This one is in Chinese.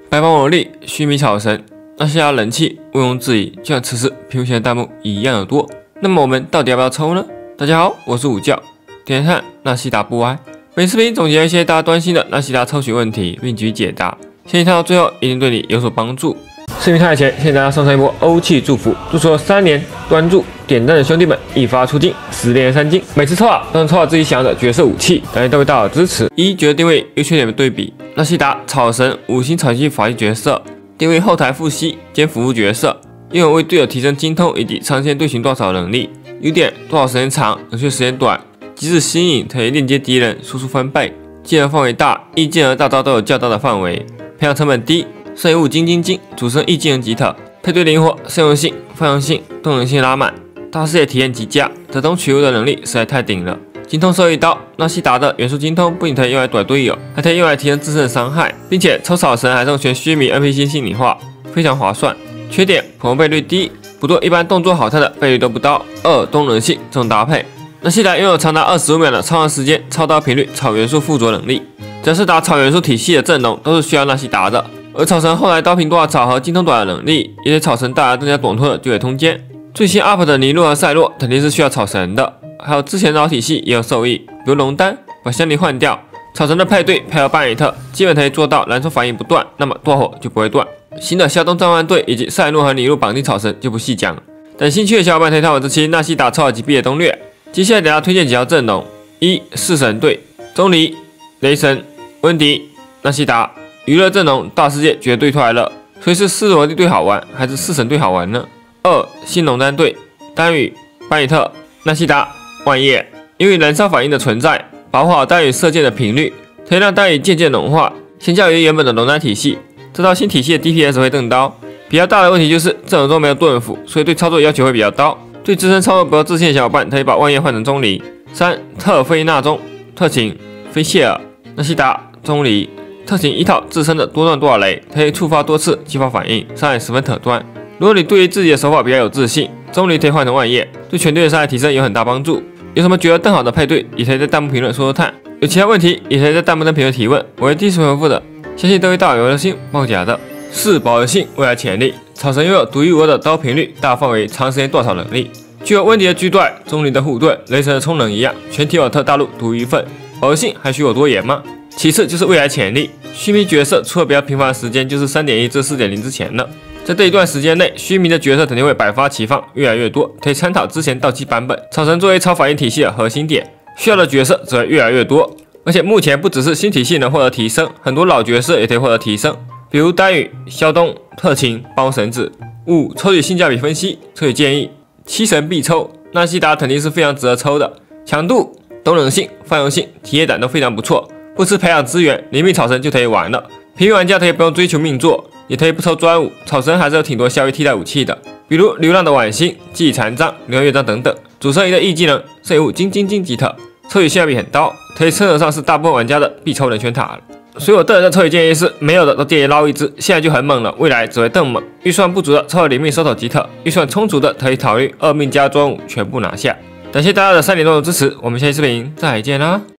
白帮我力，须弥草神，那些人气毋庸置疑，就像此时屏幕前的弹幕一样的多。那么我们到底要不要抽呢？大家好，我是午觉，点看纳西达不歪。本视频总结一些大家关心的纳西达抽取问题，并给予解答，相信看到最后一定对你有所帮助。视频开始前，先大家送上一波欧气祝福，祝所有3年关注点赞的兄弟们一发出镜，10连3金。每次抽都能抽到自己想要的角色武器，感谢各位大佬支持。角色定位优缺点的对比，纳西达草神5星草系法系角色，定位后台副系兼辅助角色，拥有为队友提升精通以及长时间队形断扫能力。优点：多少时间长，冷却时间短，机制新颖，可以链接敌人，输出翻倍，技能范围大，异技能大招都有较大的范围，培养成本低。圣物金，主升异技能吉特，配对灵活，适用性、泛用性、动能性拉满，大视野体验极佳，折中取物的能力实在太顶了。精通收一刀，纳西达的元素精通不仅可以用来怼队友，还可以用来提升自身的伤害，并且抽草神还是用全须弥 NPC 心理化，非常划算。缺点：普通倍率低，不过一般动作好看的倍率都不到。动能性这种搭配，纳西达拥有长达25秒的超长时间、超刀频率、草元素附着能力，只要是打草元素体系的阵容都是需要纳西达的。而草神后来刀频多少草和精通短的能力，也给草神带来更加短促的对垒空间。最新 UP 的尼洛和赛洛肯定是需要草神的，还有之前的老体系也有受益，比如龙丹把香梨换掉，草神的配对配合巴里特，基本可以做到燃烧反应不断，那么多火就不会断。新的夏冬召唤队以及赛洛和尼洛绑定草神就不细讲了，等兴趣的小伙伴可以看我这期纳西达抽好级别的攻略。接下来给大家推荐几条阵容：四神队，钟离、雷神、温迪、纳西达。娱乐阵容大世界绝对出来了，所以是4萝莉队好玩还是4神队好玩呢？新龙丹队，丹羽、巴里特、纳西达、万叶。因为燃烧反应的存在，保护好丹羽射箭的频率，可以让丹羽渐渐融化，相较于原本的龙丹体系，这套新体系的 DPS 会更高。比较大的问题就是阵容中没有盾斧，所以对操作要求会比较高。对自身操作不够自信的小伙伴，可以把万叶换成钟离。特尔菲纳中，特勤、菲谢尔、纳西达、钟离。特勤一套自身的多段多少雷，可以触发多次激发反应，伤害十分可观。如果你对于自己的手法比较有自信，钟离可以换成万叶，对全队的伤害提升有很大帮助。有什么觉得更好的配对，也可以在弹幕评论说说看。有其他问题，也可以在弹幕跟评论提问，我会第一时间回复的。相信各位大友有心，报假的。保留性未来潜力，草神拥有独一无二的刀频率、大范围、长时间断扫能力，具有温迪的狙断、钟离的护盾、雷神的充能一样，全提瓦特大陆独一份。保留性还需我多言吗？其次就是未来潜力，须弥角色出了比较频繁的时间就是 3.1 至 4.0 之前了，在这一段时间内，须弥的角色肯定会百发齐放，越来越多，可以参考之前到期版本。草神作为超反应体系的核心点，需要的角色只会越来越多，而且目前不只是新体系能获得提升，很多老角色也可以获得提升，比如丹羽、萧冬、特勤、包神子。抽取性价比分析，抽取建议：7神必抽，纳西达肯定是非常值得抽的，强度、动能性、泛用性、体验感都非常不错。不吃培养资源，灵命草神就可以玩了。平民玩家可以不用追求命座，也可以不抽专武，草神还是有挺多效益替代武器的，比如流浪的晚星、记忆残障、流浪乐章等等。主升一的异技能圣物金吉特，抽取性价比很高，可以称得上是大部分玩家的必抽人选塔了。所以我个人的抽取建议是，没有的都建议捞一只，现在就很猛了，未来只会更猛。预算不足的抽了灵命收头吉特，预算充足的可以考虑2命加专武全部拿下。感谢大家的3年多的支持，我们下期视频再见啦！